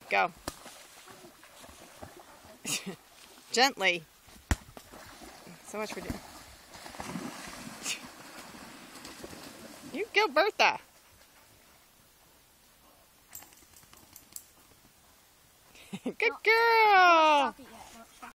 Go. Gently. So much for doing. You go, Bertha. Good girl.